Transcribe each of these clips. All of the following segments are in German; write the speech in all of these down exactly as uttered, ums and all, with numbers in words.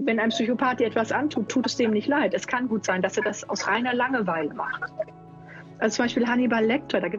wenn ein Psychopath dir etwas antut, tut es dem nicht leid. Es kann gut sein, dass er das aus reiner Langeweile macht. Also zum Beispiel Hannibal Lecter, da gibt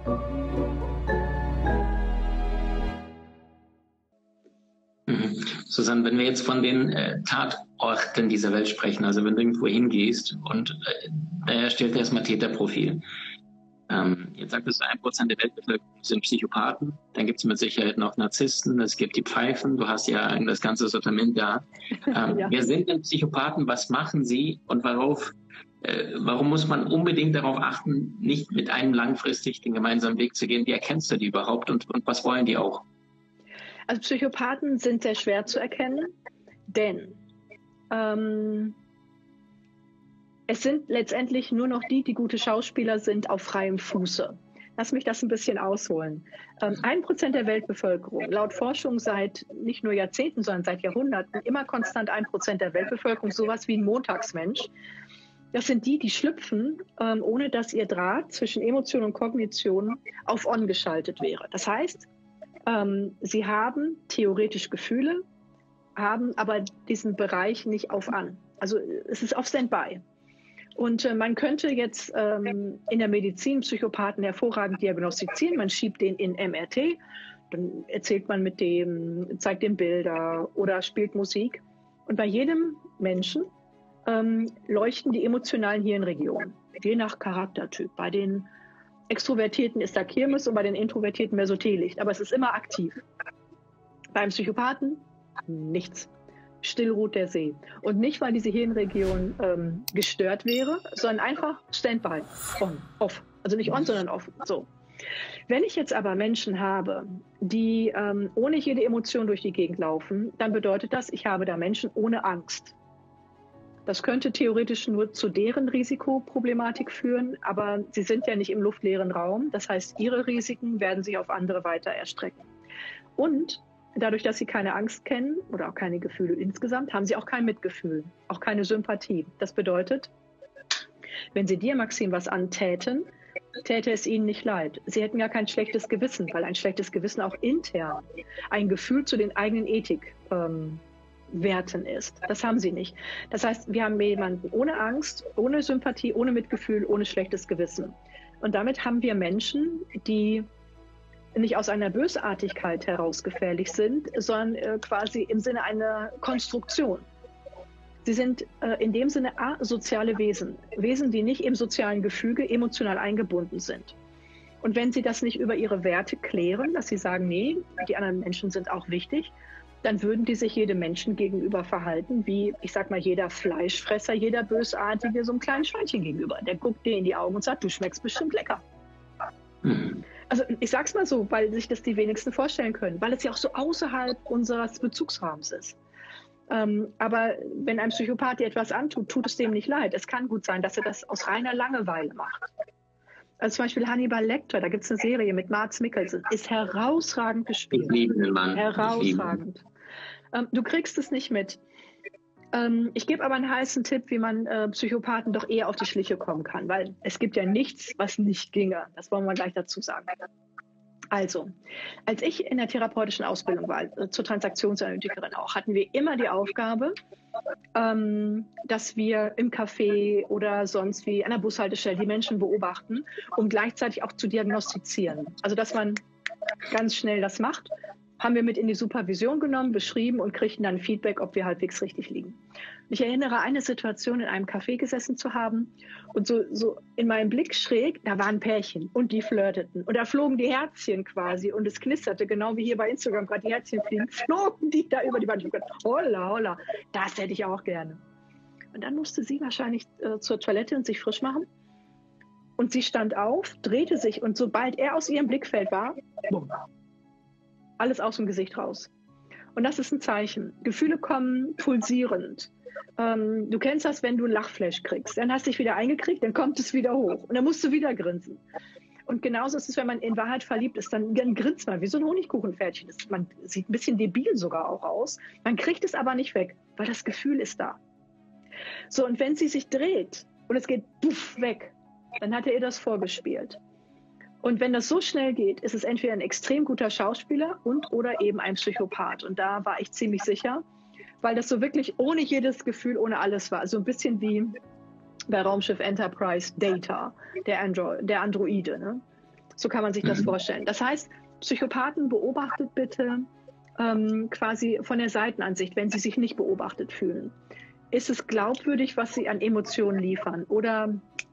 Susanne, wenn wir jetzt von den äh, Tatorten dieser Welt sprechen, also wenn du irgendwo hingehst und äh, da erstellt erstmal Täterprofil. Ähm, jetzt sagtest du, ein Prozent der Weltbevölkerung sind Psychopathen, dann gibt es mit Sicherheit noch Narzissten, es gibt die Pfeifen, du hast ja das ganze Sortiment da. Ähm, ja. Wer sind denn Psychopathen, was machen sie und worauf, äh, warum muss man unbedingt darauf achten, nicht mit einem langfristig den gemeinsamen Weg zu gehen? Wie erkennst du die überhaupt und, und was wollen die auch? Also Psychopathen sind sehr schwer zu erkennen, denn ähm, es sind letztendlich nur noch die, die gute Schauspieler sind, auf freiem Fuße. Lass mich das ein bisschen ausholen. Ähm, ein Prozent der Weltbevölkerung, laut Forschung seit nicht nur Jahrzehnten, sondern seit Jahrhunderten, immer konstant ein Prozent der Weltbevölkerung, sowas wie ein Montagsmensch. Das sind die, die schlüpfen, ähm, ohne dass ihr Draht zwischen Emotion und Kognition auf On geschaltet wäre. Das heißt, ähm, sie haben theoretisch Gefühle, haben aber diesen Bereich nicht auf An. Also es ist auf Standby. Und äh, man könnte jetzt ähm, in der Medizin Psychopathen hervorragend diagnostizieren. Man schiebt den in M R T, dann erzählt man mit dem, zeigt dem Bilder oder spielt Musik. Und bei jedem Menschen ähm, leuchten die emotionalen Hirnregionen, je nach Charaktertyp. Bei den Extrovertierten ist da Kirmes und bei den Introvertierten mehr so Teelicht. Aber es ist immer aktiv. Beim Psychopathen nichts. Still ruht der See. Und nicht, weil diese Hirnregion ähm, gestört wäre, sondern einfach Standby, on, off. Also nicht on, sondern off. So. Wenn ich jetzt aber Menschen habe, die ähm, ohne jede Emotion durch die Gegend laufen, dann bedeutet das, ich habe da Menschen ohne Angst. Das könnte theoretisch nur zu deren Risikoproblematik führen, aber sie sind ja nicht im luftleeren Raum. Das heißt, ihre Risiken werden sich auf andere weiter erstrecken. Und dadurch, dass sie keine Angst kennen oder auch keine Gefühle insgesamt, haben sie auch kein Mitgefühl, auch keine Sympathie. Das bedeutet, wenn sie dir, Maxim, was antäten, täte es ihnen nicht leid. Sie hätten ja kein schlechtes Gewissen, weil ein schlechtes Gewissen auch intern ein Gefühl zu den eigenen Ethikwerten ähm, ist. Das haben sie nicht. Das heißt, wir haben jemanden ohne Angst, ohne Sympathie, ohne Mitgefühl, ohne schlechtes Gewissen. Und damit haben wir Menschen, die nicht aus einer Bösartigkeit heraus gefährlich sind, sondern äh, quasi im Sinne einer Konstruktion. Sie sind äh, in dem Sinne asoziale Wesen, Wesen, die nicht im sozialen Gefüge emotional eingebunden sind. Und wenn sie das nicht über ihre Werte klären, dass sie sagen, nee, die anderen Menschen sind auch wichtig, dann würden die sich jedem Menschen gegenüber verhalten, wie, ich sag mal, jeder Fleischfresser, jeder Bösartige so einem kleinen Schweinchen gegenüber. Der guckt dir in die Augen und sagt, du schmeckst bestimmt lecker. Mhm. Also ich sag's mal so, weil sich das die wenigsten vorstellen können, weil es ja auch so außerhalb unseres Bezugsrahmens ist. Ähm, aber wenn ein Psychopath dir etwas antut, tut es dem nicht leid. Es kann gut sein, dass er das aus reiner Langeweile macht. Also zum Beispiel Hannibal Lecter, da gibt's eine Serie mit Mads Mikkelsen, ist herausragend gespielt. Ich liebe den Mann. Herausragend. Ähm, du kriegst es nicht mit. Ähm, ich gebe aber einen heißen Tipp, wie man äh, Psychopathen doch eher auf die Schliche kommen kann, weil es gibt ja nichts, was nicht ginge. Das wollen wir gleich dazu sagen. Also, als ich in der therapeutischen Ausbildung war, äh, zur Transaktionsanalytikerin auch, hatten wir immer die Aufgabe, ähm, dass wir im Café oder sonst wie an der Bushaltestelle die Menschen beobachten, um gleichzeitig auch zu diagnostizieren. Also, dass man ganz schnell das macht. Haben wir mit in die Supervision genommen, beschrieben und kriegten dann Feedback, ob wir halbwegs richtig liegen. Ich erinnere eine Situation, in einem Café gesessen zu haben und so, so in meinem Blick schräg, da waren Pärchen und die flirteten und da flogen die Herzchen quasi und es knisterte, genau wie hier bei Instagram gerade die Herzchen fliegen, flogen die da über die Wand. Ich habe gedacht, holla, holla, das hätte ich auch gerne. Und dann musste sie wahrscheinlich äh, zur Toilette und sich frisch machen. Und sie stand auf, drehte sich und sobald er aus ihrem Blickfeld war, bumm, alles aus dem Gesicht raus. Und das ist ein Zeichen. Gefühle kommen pulsierend. Ähm, du kennst das, wenn du ein Lachflash kriegst. Dann hast du dich wieder eingekriegt, dann kommt es wieder hoch. Und dann musst du wieder grinsen. Und genauso ist es, wenn man in Wahrheit verliebt ist, dann, dann grinst man wie so ein Honigkuchenpferdchen. Das, man sieht ein bisschen debil sogar auch aus. Man kriegt es aber nicht weg, weil das Gefühl ist da. So, und wenn sie sich dreht und es geht puff, weg, dann hat er ihr das vorgespielt. Und wenn das so schnell geht, ist es entweder ein extrem guter Schauspieler und oder eben ein Psychopath. Und da war ich ziemlich sicher. weil das so wirklich ohne jedes Gefühl, ohne alles war. So ein bisschen wie bei Raumschiff Enterprise Data, der, Andro der Androide. Ne? So kann man sich das vorstellen. Das heißt, Psychopathen, beobachtet bitte ähm, quasi von der Seitenansicht, wenn sie sich nicht beobachtet fühlen. Ist es glaubwürdig, was sie an Emotionen liefern, oder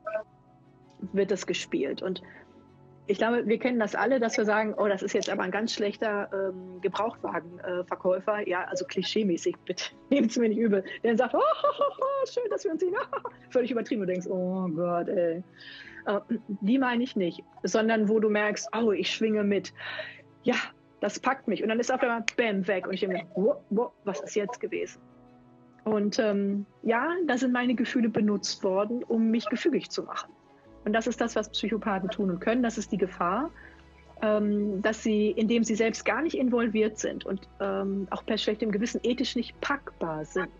wird es gespielt? Und ich glaube, wir kennen das alle, dass wir sagen, oh, das ist jetzt aber ein ganz schlechter ähm, Gebrauchtwagenverkäufer. Äh, ja, also klischeemäßig, bitte nehmt es mir nicht übel. Der dann sagt, oh, oh, oh, oh, schön, dass wir uns sehen. Völlig übertrieben. Du denkst, oh Gott, ey. Äh, die meine ich nicht, sondern wo du merkst, oh, ich schwinge mit. Ja, das packt mich. Und dann ist auf einmal, bam, weg. Und ich denke, wow, wow, was ist jetzt gewesen? Und ähm, ja, da sind meine Gefühle benutzt worden, um mich gefügig zu machen. Und das ist das, was Psychopathen tun und können. Das ist die Gefahr, ähm, dass sie, indem sie selbst gar nicht involviert sind und ähm, auch per schlechtem Gewissen ethisch nicht packbar sind,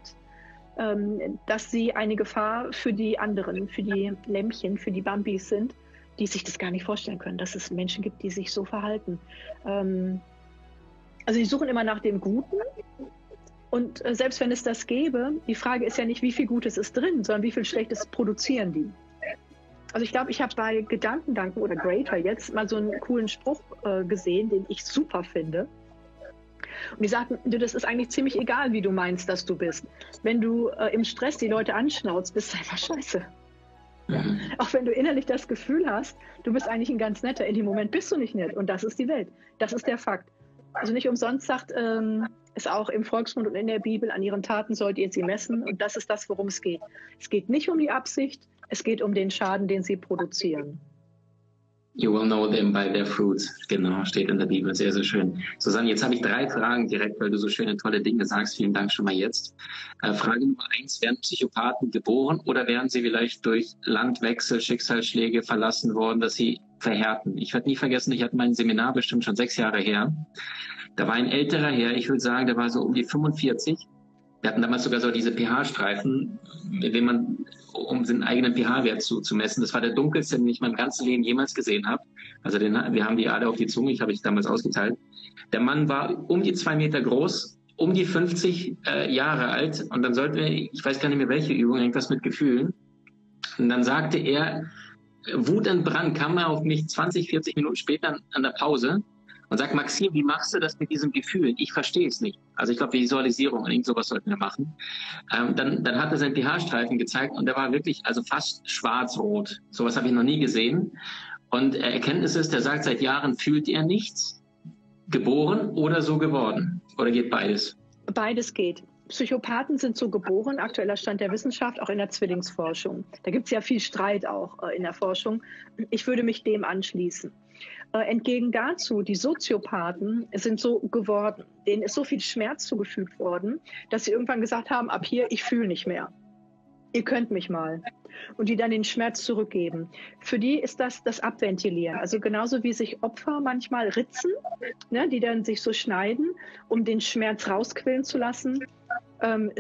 ähm, dass sie eine Gefahr für die anderen, für die Lämmchen, für die Bambis sind, die sich das gar nicht vorstellen können, dass es Menschen gibt, die sich so verhalten. Ähm, also sie suchen immer nach dem Guten. Und äh, selbst wenn es das gäbe, die Frage ist ja nicht, wie viel Gutes ist drin, sondern wie viel Schlechtes produzieren die. Also ich glaube, ich habe bei Gedankendanken oder Greater jetzt mal so einen coolen Spruch äh, gesehen, den ich super finde. Und die sagten, du, das ist eigentlich ziemlich egal, wie du meinst, dass du bist. Wenn du äh, im Stress die Leute anschnauzt, bist du einfach scheiße. Ja. Auch wenn du innerlich das Gefühl hast, du bist eigentlich ein ganz netter, in dem Moment bist du nicht nett. Und das ist die Welt. Das ist der Fakt. Also nicht umsonst sagt ähm, es auch im Volksmund und in der Bibel, an ihren Taten sollt ihr sie messen. Und das ist das, worum es geht. Es geht nicht um die Absicht, es geht um den Schaden, den sie produzieren. You will know them by their fruits. Genau, steht in der Bibel. Sehr, sehr schön. Susanne, jetzt habe ich drei Fragen direkt, weil du so schöne, tolle Dinge sagst. Vielen Dank schon mal jetzt. Äh, Frage Nummer eins, werden Psychopathen geboren oder werden sie vielleicht durch Landwechsel, Schicksalsschläge verlassen worden, dass sie verhärten? Ich werde nie vergessen, ich hatte mein Seminar bestimmt schon sechs Jahre her. Da war ein älterer Herr, ich würde sagen, der war so um die fünfundvierzig. Wir hatten damals sogar so diese pH-Streifen, mit denen man, um seinen eigenen pH-Wert zu, zu messen. Das war der dunkelste, den ich mein ganzes Leben jemals gesehen habe. Also den, wir haben die alle auf die Zunge, ich habe ich damals ausgeteilt. Der Mann war um die zwei Meter groß, um die fünfzig äh, Jahre alt. Und dann sollten wir, ich weiß gar nicht mehr welche Übung, irgendwas mit Gefühlen. Und dann sagte er, wutentbrannt kam er auf mich zwanzig, vierzig Minuten später an, an der Pause. Und sagt, Maxim, wie machst du das mit diesem Gefühl? Ich verstehe es nicht. Also ich glaube, Visualisierung und irgend sowas sollten wir machen. Ähm, dann, dann hat er seinen pH-Streifen gezeigt und der war wirklich also fast schwarz-rot. Sowas habe ich noch nie gesehen. Und äh, Erkenntnis ist, der sagt, seit Jahren fühlt er nichts. Geboren oder so geworden? Oder geht beides? Beides geht. Psychopathen sind so geboren, aktueller Stand der Wissenschaft, auch in der Zwillingsforschung. Da gibt es ja viel Streit auch äh, in der Forschung. Ich würde mich dem anschließen. Äh, entgegen dazu, die Soziopathen sind so geworden. Denen ist so viel Schmerz zugefügt worden, dass sie irgendwann gesagt haben, ab hier, ich fühle nicht mehr. Ihr könnt mich mal. Und die dann den Schmerz zurückgeben. Für die ist das das Abventilieren. Also genauso wie sich Opfer manchmal ritzen, ne, die dann sich so schneiden, um den Schmerz rausquillen zu lassen, ähm,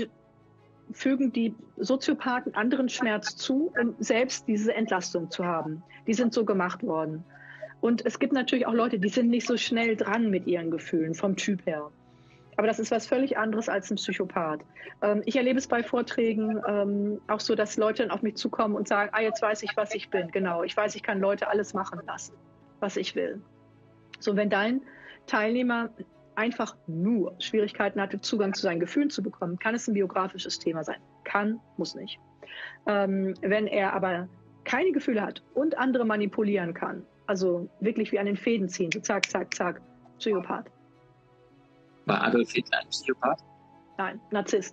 fügen die Soziopathen anderen Schmerz zu, um selbst diese Entlastung zu haben. Die sind so gemacht worden. Und es gibt natürlich auch Leute, die sind nicht so schnell dran mit ihren Gefühlen, vom Typ her. Aber das ist was völlig anderes als ein Psychopath. Ähm, ich erlebe es bei Vorträgen ähm, auch so, dass Leute dann auf mich zukommen und sagen, ah, jetzt weiß ich, was ich bin. Genau, ich weiß, ich kann Leute alles machen lassen, was ich will. So, wenn dein Teilnehmer einfach nur Schwierigkeiten hatte, Zugang zu seinen Gefühlen zu bekommen, kann es ein biografisches Thema sein. Kann, muss nicht. Ähm, wenn er aber keine Gefühle hat und andere manipulieren kann, also wirklich wie an den Fäden ziehen, so zack, zack, zack, Psychopath. War Adolf Hitler ein Psychopath? Nein, Narzisst.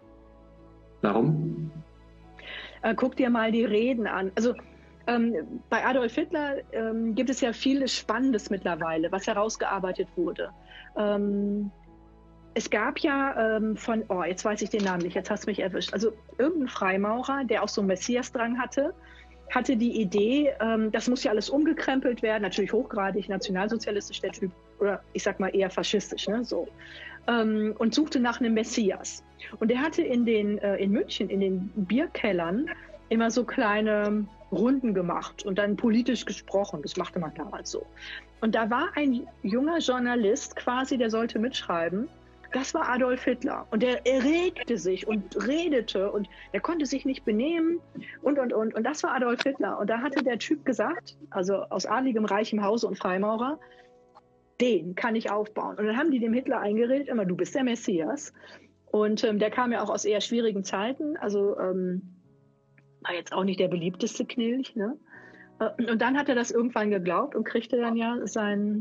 Warum? Äh, guck dir mal die Reden an. Also ähm, bei Adolf Hitler ähm, gibt es ja vieles Spannendes mittlerweile, was herausgearbeitet wurde. Ähm, es gab ja ähm, von, oh, jetzt weiß ich den Namen nicht, jetzt hast du mich erwischt. Also irgendein Freimaurer, der auch so einen Messiasdrang hatte, hatte die Idee, ähm, das muss ja alles umgekrempelt werden, natürlich hochgradig nationalsozialistisch der Typ, oder ich sag mal eher faschistisch, ne, so. Ähm, und suchte nach einem Messias. Und der hatte in, den, äh, in München, in den Bierkellern, immer so kleine Runden gemacht und dann politisch gesprochen. Das machte man damals so. Und da war ein junger Journalist quasi, der sollte mitschreiben. das war Adolf Hitler. Und der erregte sich und redete und er konnte sich nicht benehmen und, und, und. Und das war Adolf Hitler. Und da hatte der Typ gesagt, also aus adligem, reichem Hause und Freimaurer, den kann ich aufbauen. Und dann haben die dem Hitler eingeredet, immer, du bist der Messias. Und ähm, der kam ja auch aus eher schwierigen Zeiten, also ähm, war jetzt auch nicht der beliebteste Knilch, ne? Und dann hat er das irgendwann geglaubt und kriegte dann ja sein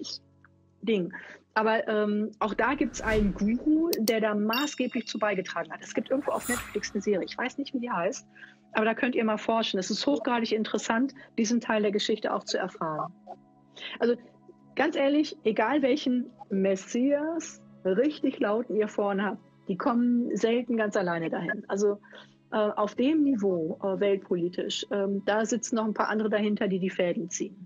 Ding. Aber ähm, auch da gibt es einen Guru, der da maßgeblich zu beigetragen hat. Es gibt irgendwo auf Netflix eine Serie, ich weiß nicht, wie die heißt, aber da könnt ihr mal forschen. Es ist hochgradig interessant, diesen Teil der Geschichte auch zu erfahren. Also ganz ehrlich, egal welchen Messias richtig lauten ihr vorne habt, die kommen selten ganz alleine dahin. Also äh, auf dem Niveau, äh, weltpolitisch, äh, da sitzen noch ein paar andere dahinter, die die Fäden ziehen.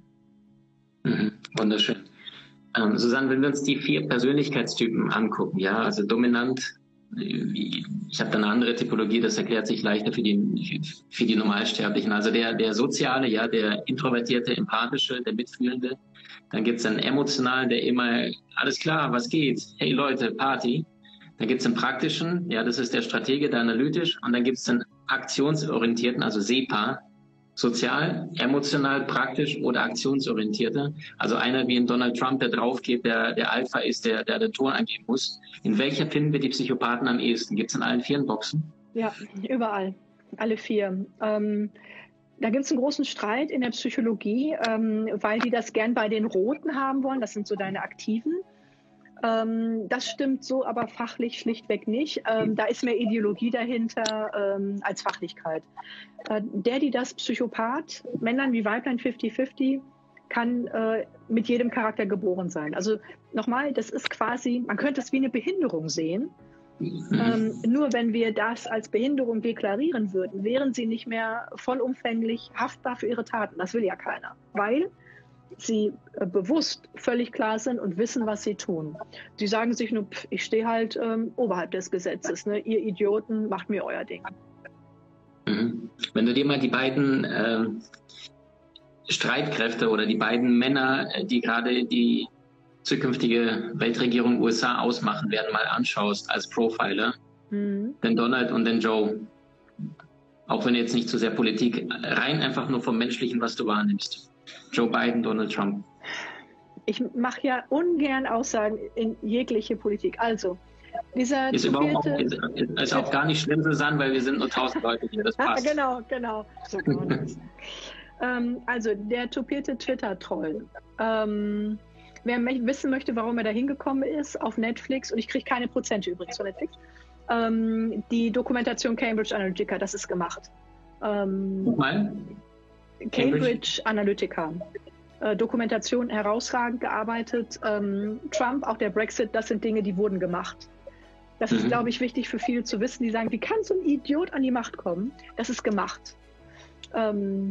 Mhm, wunderschön. Ähm, Susanne, wenn wir uns die vier Persönlichkeitstypen angucken, ja, also dominant, ich habe da eine andere Typologie, das erklärt sich leichter für die, für die Normalsterblichen. Also der, der Soziale, ja, der Introvertierte, Empathische, der Mitfühlende. Dann gibt es einen Emotionalen, der immer, alles klar, was geht? Hey Leute, Party. Dann gibt es einen Praktischen, ja, das ist der Stratege, der Analytisch. Und dann gibt es den Aktionsorientierten, also SEPA, sozial, emotional, praktisch oder aktionsorientierte. Also einer wie ein Donald Trump, der drauf geht, der, der Alpha ist, der, der den Ton angeben muss. In welcher finden wir die Psychopathen am ehesten? Gibt es in allen vier Boxen? Ja, überall. Alle vier. Ähm, da gibt es einen großen Streit in der Psychologie, ähm, weil die das gern bei den Roten haben wollen. Das sind so deine Aktiven. Ähm, das stimmt so, aber fachlich schlichtweg nicht. Ähm, da ist mehr Ideologie dahinter ähm, als Fachlichkeit. Äh, der, die das Psychopath, Männlein wie Weiblein fifty fifty, kann äh, mit jedem Charakter geboren sein. Also nochmal, das ist quasi, man könnte es wie eine Behinderung sehen. Ähm, nur wenn wir das als Behinderung deklarieren würden, wären sie nicht mehr vollumfänglich haftbar für ihre Taten. Das will ja keiner, weil sie äh, bewusst völlig klar sind und wissen, was sie tun. Sie sagen sich nur, pff, ich stehe halt ähm, oberhalb des Gesetzes. Ne? Ihr Idioten, macht mir euer Ding. Mhm. Wenn du dir mal die beiden äh, Streitkräfte oder die beiden Männer, die gerade die zukünftige Weltregierung U S A ausmachen werden, mal anschaust als Profiler, mhm. den Donald und den Joe, auch wenn jetzt nicht zu sehr Politik, rein einfach nur vom Menschlichen, was du wahrnimmst. Joe Biden, Donald Trump. Ich mache ja ungern Aussagen in jegliche Politik. Also, dieser ist überhaupt auch, ist, ist auch gar nicht schlimm, Susanne, weil wir sind nur tausend Leute hier, das passt. Ja, genau, genau. So ähm, also, der tupierte Twitter-Troll. Ähm, wer wissen möchte, warum er da hingekommen ist, auf Netflix, und ich kriege keine Prozente übrigens von Netflix, ähm, die Dokumentation Cambridge Analytica, das ist gemacht. Ähm, Nochmal? Cambridge Analytica. Äh, Dokumentation herausragend gearbeitet. Ähm, Trump, auch der Brexit, das sind Dinge, die wurden gemacht. Das mhm. ist, glaube ich, wichtig für viele zu wissen, die sagen, wie kann so ein Idiot an die Macht kommen? Das ist gemacht. Ähm,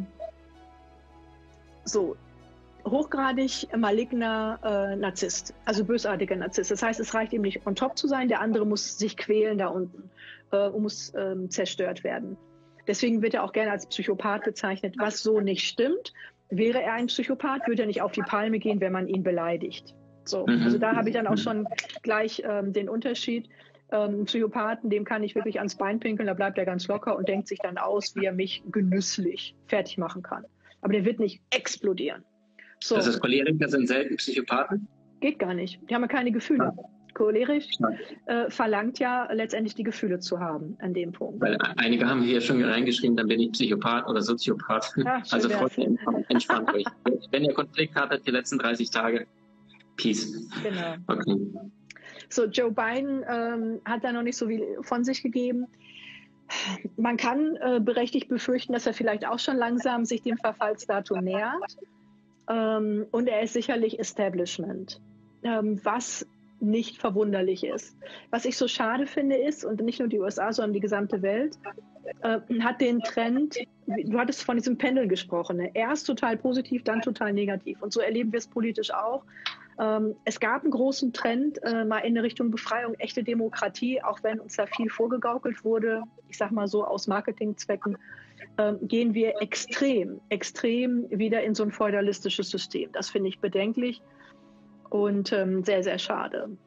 so, hochgradig maligner äh, Narzisst, also bösartiger Narzisst. Das heißt, es reicht ihm nicht on top zu sein, der andere muss sich quälen da unten äh, und muss ähm, zerstört werden. Deswegen wird er auch gerne als Psychopath bezeichnet, was so nicht stimmt. Wäre er ein Psychopath, würde er nicht auf die Palme gehen, wenn man ihn beleidigt. So, mhm. Also da habe ich dann auch schon gleich ähm, den Unterschied. Ähm, Psychopathen, dem kann ich wirklich ans Bein pinkeln, da bleibt er ganz locker und denkt sich dann aus, wie er mich genüsslich fertig machen kann. Aber der wird nicht explodieren. So. Das heißt, Choleriker sind selten Psychopathen? Geht gar nicht. Die haben ja keine Gefühle. Ja. Cholerisch äh, verlangt ja letztendlich die Gefühle zu haben an dem Punkt. Weil einige haben hier schon reingeschrieben, dann bin ich Psychopath oder Soziopath. Ja, also Freunde, entspannt euch. Wenn ihr Konflikt hattet die letzten dreißig Tage, Peace. Genau. Okay. So, Joe Biden ähm, hat da noch nicht so viel von sich gegeben. Man kann äh, berechtigt befürchten, dass er vielleicht auch schon langsam sich dem Verfallsdatum nähert. Ähm, und er ist sicherlich Establishment. Ähm, was nicht verwunderlich ist. Was ich so schade finde ist, und nicht nur die U S A, sondern die gesamte Welt, äh, hat den Trend, du hattest von diesem Pendel gesprochen, ne? Erst total positiv, dann total negativ. Und so erleben wir es politisch auch. Ähm, es gab einen großen Trend, äh, mal in Richtung Befreiung, echte Demokratie, auch wenn uns da viel vorgegaukelt wurde, ich sag mal so aus Marketingzwecken, äh, gehen wir extrem, extrem wieder in so ein feudalistisches System. Das finde ich bedenklich. Und ähm, sehr, sehr schade.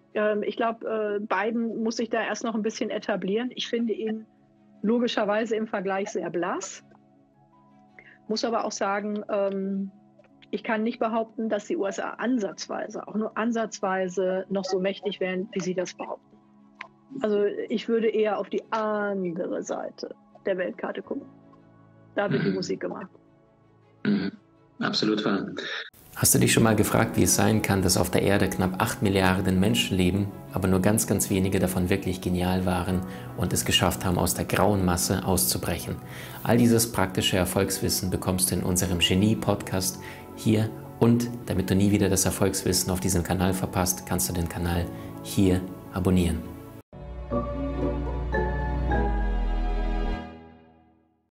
Ähm, ich glaube, äh, Biden muss sich da erst noch ein bisschen etablieren. Ich finde ihn logischerweise im Vergleich sehr blass. Muss aber auch sagen, ähm, ich kann nicht behaupten, dass die U S A ansatzweise, auch nur ansatzweise noch so mächtig wären, wie sie das behaupten. Also ich würde eher auf die andere Seite der Weltkarte gucken. Da wird mhm. die Musik gemacht. Mhm. Absolut wahr. Hast du dich schon mal gefragt, wie es sein kann, dass auf der Erde knapp acht Milliarden Menschen leben, aber nur ganz, ganz wenige davon wirklich genial waren und es geschafft haben, aus der grauen Masse auszubrechen? All dieses praktische Erfolgswissen bekommst du in unserem Genie-Podcast hier, und damit du nie wieder das Erfolgswissen auf diesem Kanal verpasst, kannst du den Kanal hier abonnieren.